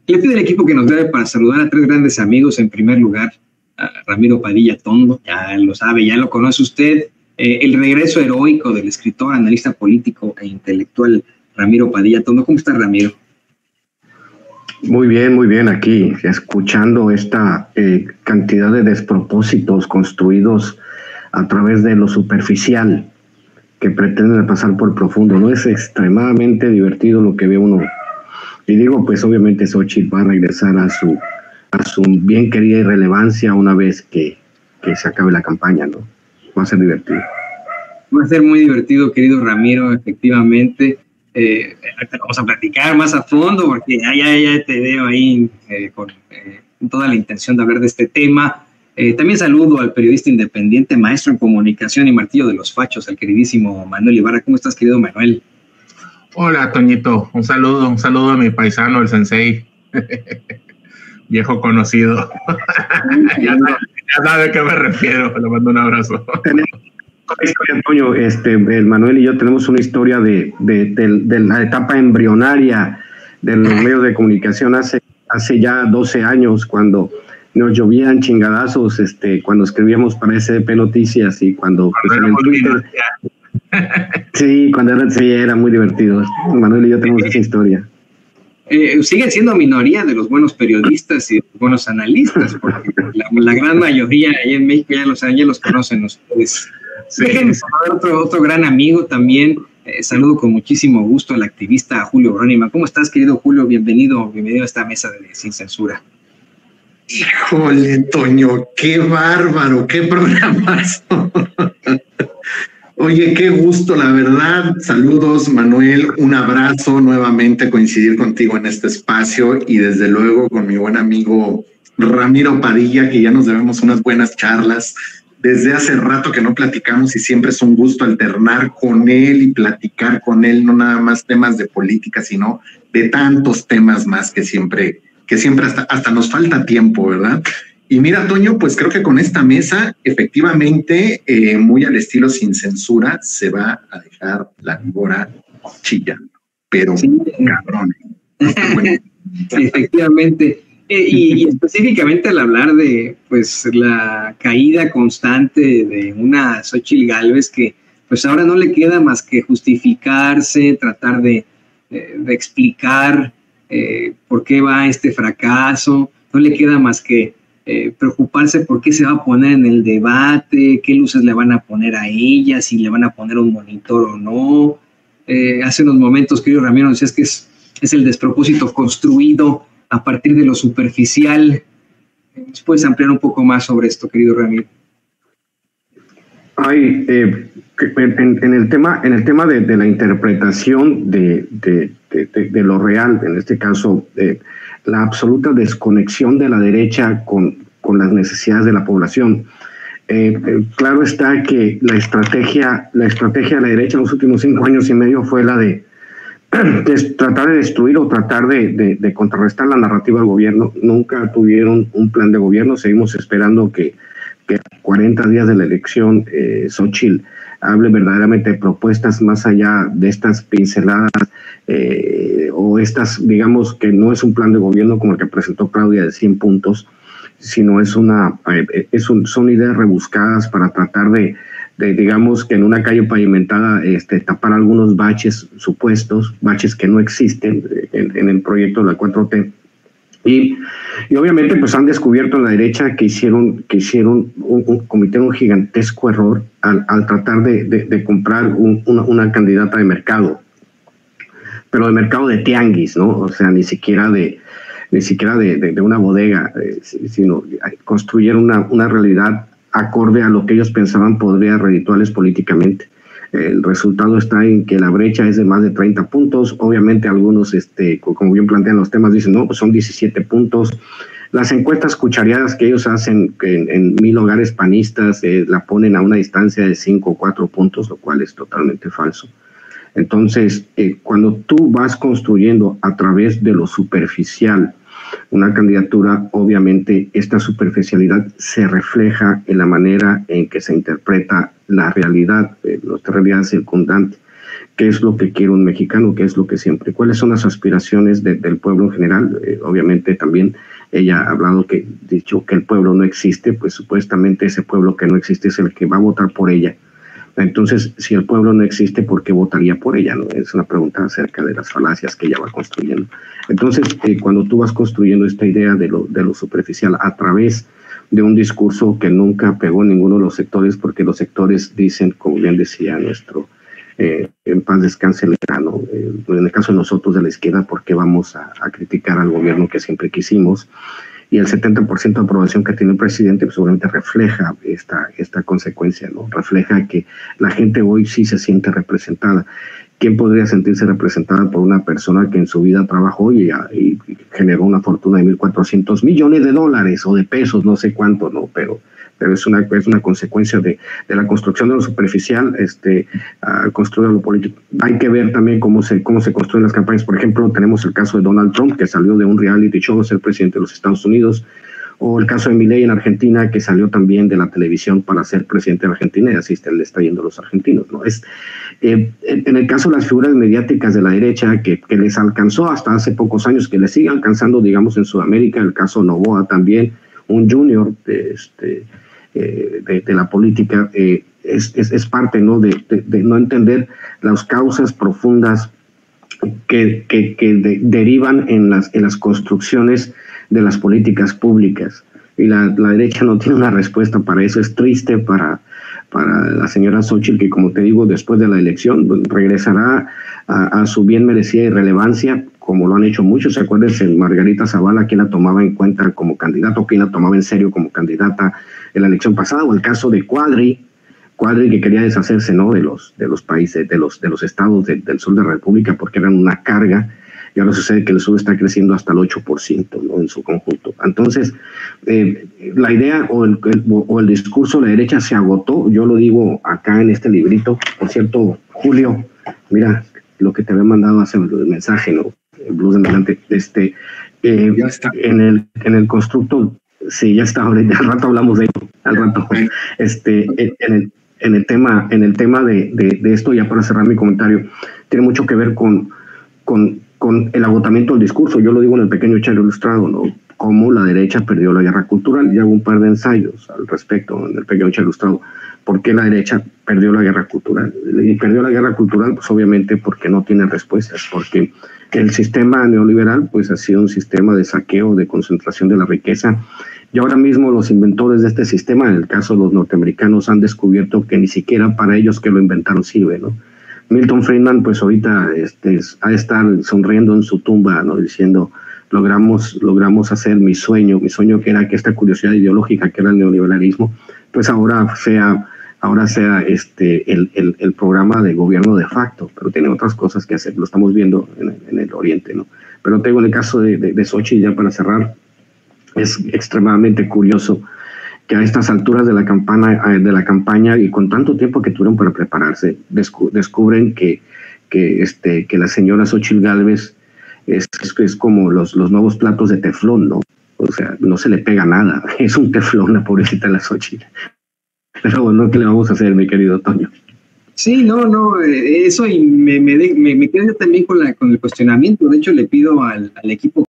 Le pido al equipo que nos dé para saludar a tres grandes amigos. En primer lugar, a Ramiro Padilla Tondo, ya lo sabe, ya lo conoce usted. El regreso heroico del escritor, analista político e intelectual Ramiro Padilla Tondo. ¿Cómo está, Ramiro? Muy bien, aquí, escuchando esta cantidad de despropósitos construidos a través de lo superficial que pretenden pasar por profundo. No es extremadamente divertido lo que ve uno. Y digo, pues obviamente Xóchitl va a regresar a su bien querida irrelevancia una vez que se acabe la campaña, ¿no? Va a ser divertido. Va a ser muy divertido, querido Ramiro, efectivamente. Ahorita vamos a platicar más a fondo porque ya te veo ahí con toda la intención de hablar de este tema. También saludo al periodista independiente, maestro en comunicación y martillo de los fachos, al queridísimo Manuel Ibarra. ¿Cómo estás, querido Manuel? Hola, Toñito. Un saludo a mi paisano, el sensei. Viejo conocido. ya sabe a qué me refiero. Le mando un abrazo. Antonio, el Manuel y yo tenemos una historia de la etapa embrionaria de los medios de comunicación hace ya 12 años, cuando nos llovían chingadazos, cuando escribíamos para SDP Noticias y cuando pues, en Twitter. Sí, era muy divertido. Manuel y yo tenemos esa historia. Siguen siendo minoría de los buenos periodistas y de los buenos analistas, porque la gran mayoría ahí en México ya los conocen ustedes. Sí. Déjenme saludar otro gran amigo también. Saludo con muchísimo gusto al activista Julio Brónima. ¿Cómo estás, querido Julio? Bienvenido a esta mesa de Sin Censura. Híjole, Toño, qué bárbaro, qué programazo. Oye, qué gusto, la verdad. Saludos, Manuel. Un abrazo, nuevamente coincidir contigo en este espacio y desde luego con mi buen amigo Ramiro Padilla, que ya nos debemos unas buenas charlas. Desde hace rato que no platicamos y siempre es un gusto alternar con él y platicar con él, no nada más temas de política, sino de tantos temas más que siempre hasta nos falta tiempo, ¿verdad? Y mira, Toño, pues creo que con esta mesa, efectivamente, muy al estilo Sin Censura, se va a dejar la víbora chillando, pero sí, cabrón. Sí, efectivamente. Y específicamente al hablar de pues la caída constante de una Xóchitl Gálvez que pues ahora no le queda más que justificarse, tratar de explicar por qué va este fracaso, no le queda más que preocuparse por qué se va a poner en el debate, qué luces le van a poner a ella, si le van a poner un monitor o no. Hace unos momentos, querido Ramiro, decías que es el despropósito construido a partir de lo superficial. ¿Puedes ampliar un poco más sobre esto, querido Ramiro? Ay, en el tema de la interpretación de lo real, en este caso, la absoluta desconexión de la derecha con las necesidades de la población. Claro está que la estrategia de la derecha en los últimos 5 años y medio fue la de tratar de destruir o tratar de contrarrestar la narrativa del gobierno. Nunca tuvieron un plan de gobierno. Seguimos esperando que 40 días de la elección Xóchitl hable verdaderamente de propuestas más allá de estas pinceladas o estas, digamos, que no es un plan de gobierno como el que presentó Claudia de 100 puntos, sino son ideas rebuscadas para tratar de digamos que en una calle pavimentada tapar algunos baches supuestos, baches que no existen en el proyecto de la 4T. Y obviamente pues han descubierto en la derecha que cometieron un gigantesco error al tratar de comprar una candidata de mercado, pero de mercado de tianguis, ¿no? O sea, ni siquiera de una bodega, sino construyeron una realidad acorde a lo que ellos pensaban podría redituarles políticamente. El resultado está en que la brecha es de más de 30 puntos. Obviamente algunos, como bien plantean los temas, dicen, no, pues son 17 puntos. Las encuestas cuchareadas que ellos hacen en 1000 hogares panistas la ponen a una distancia de 5 o 4 puntos, lo cual es totalmente falso. Entonces, cuando tú vas construyendo a través de lo superficial una candidatura, obviamente esta superficialidad se refleja en la manera en que se interpreta la realidad, nuestra realidad circundante, qué es lo que quiere un mexicano, qué es lo que siempre, cuáles son las aspiraciones del pueblo en general. Obviamente también ella ha hablado dicho que el pueblo no existe, pues supuestamente ese pueblo que no existe es el que va a votar por ella. Entonces, si el pueblo no existe, ¿por qué votaría por ella? ¿No? Es una pregunta acerca de las falacias que ella va construyendo. Entonces, cuando tú vas construyendo esta idea de lo superficial a través de un discurso que nunca pegó en ninguno de los sectores, porque los sectores dicen, como bien decía nuestro, en paz descanse el verano, en el caso de nosotros de la izquierda, porque vamos a criticar al gobierno que siempre quisimos, y el 70% de aprobación que tiene el presidente, pues obviamente refleja esta consecuencia, ¿no? Refleja que la gente hoy sí se siente representada. ¿Quién podría sentirse representada por una persona que en su vida trabajó y generó una fortuna de $1,400 millones o de pesos, no sé cuánto, ¿no? Pero es una consecuencia de la construcción de lo superficial, construir lo político. Hay que ver también cómo se construyen las campañas. Por ejemplo, tenemos el caso de Donald Trump, que salió de un reality show a ser presidente de los Estados Unidos, o el caso de Milei en Argentina, que salió también de la televisión para ser presidente de Argentina, y así le está yendo a los argentinos, ¿no? En el caso de las figuras mediáticas de la derecha, que les alcanzó hasta hace pocos años, que les sigue alcanzando, digamos, en Sudamérica, el caso Noboa también, un junior de la política, es parte, ¿no? de no entender las causas profundas que derivan en las construcciones de las políticas públicas, y la derecha no tiene una respuesta para eso. Es triste para la señora Xóchitl, que, como te digo, después de la elección regresará a su bien merecida irrelevancia, como lo han hecho muchos. ¿Se acuerdan de Margarita Zavala, quien la tomaba en cuenta como candidata, o quien la tomaba en serio como candidata en la elección pasada? O el caso de Cuadri, que quería deshacerse, ¿no?, de los países, de los estados del sur de la República, porque eran una carga, y ahora sucede que el sur está creciendo hasta el 8%, ¿no?, en su conjunto. Entonces, la idea o el discurso de la derecha se agotó. Yo lo digo acá en este librito. Por cierto, Julio, mira lo que te había mandado hace el mensaje, ¿no? El Blues de Delante, ya está. En el constructo, sí, ya está, al rato hablamos de ello, al rato. En el tema de esto, ya para cerrar mi comentario, tiene mucho que ver con el agotamiento del discurso. Yo lo digo en el pequeño Chairo Ilustrado, ¿no? Cómo la derecha perdió la guerra cultural. Ya hago un par de ensayos al respecto en el pequeño Chairo Ilustrado. ¿Por qué la derecha perdió la guerra cultural? Y perdió la guerra cultural, pues obviamente porque no tiene respuestas, porque el sistema neoliberal pues ha sido un sistema de saqueo, de concentración de la riqueza. Y ahora mismo los inventores de este sistema, en el caso de los norteamericanos, han descubierto que ni siquiera para ellos que lo inventaron sirve, ¿no? Milton Friedman, pues ahorita ha de estar sonriendo en su tumba, ¿no?, diciendo, logramos hacer mi sueño que era que esta curiosidad ideológica que era el neoliberalismo, pues ahora sea el programa de gobierno de facto, pero tiene otras cosas que hacer. Lo estamos viendo en el Oriente, ¿no? Pero tengo en el caso de Xóchitl, ya para cerrar, es extremadamente curioso que a estas alturas de la campaña y con tanto tiempo que tuvieron para prepararse, descubren que la señora Xóchitl Gálvez es como los nuevos platos de teflón, ¿no? O sea, no se le pega nada, es un teflón la pobrecita de la Xóchitl. Pero bueno, ¿qué le vamos a hacer, mi querido Toño? Sí, no, eso, y me quedo también con el cuestionamiento. De hecho, le pido al equipo